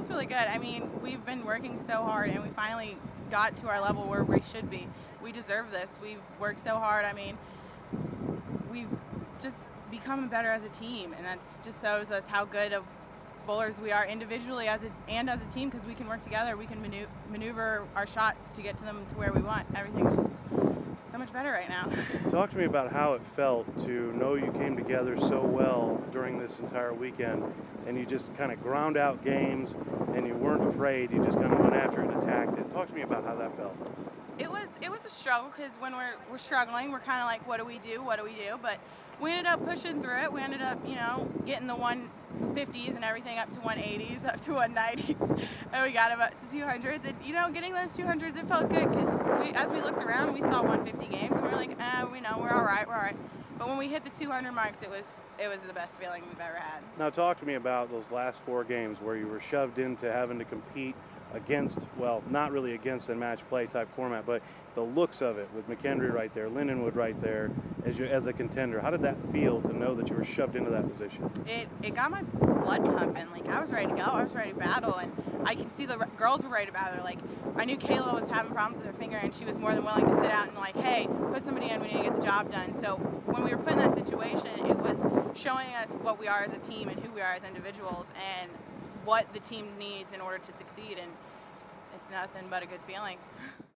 feels really good. I mean, we've been working so hard and we finally got to our level where we should be. We deserve this. We've worked so hard. I mean, we've just become better as a team, and that just shows us how good of bowlers we are individually as a team, because we can work together. We can maneuver our shots to get to them to where we want. Everything's just so much better right now. Talk to me about how it felt to know you came together so well during this entire weekend, and you just kind of ground out games and you weren't afraid. You just kind of went after it and attacked it. Talk to me about how that felt. It was a struggle, because when we're struggling, we're kind of like, what do we do? What do we do? But we ended up pushing through it. We ended up, getting the 150s and everything up to 180s, up to 190s, and we got about to 200s. And getting those 200s, it felt good, because as we looked around, we saw 150 games, and we were like, we're all right, we're all right. But when we hit the 200 marks, it was the best feeling we've ever had. Now talk to me about those last 4 games where you were shoved into having to compete against, well, not really against a match play type format, but the looks of it with McHenry right there, Lindenwood right there as a contender. How did that feel to know that you were shoved into that position? It got my blood pumping. Like, I was ready to go. I was ready to battle, and I can see the girls were ready to battle. Like, I knew Kayla was having problems with her finger, and she was more than willing to sit out and like, hey, put somebody in. We need to get the job done. So when we were put in that situation, it was showing us what we are as a team and who we are as individuals, and what the team needs in order to succeed, and it's nothing but a good feeling.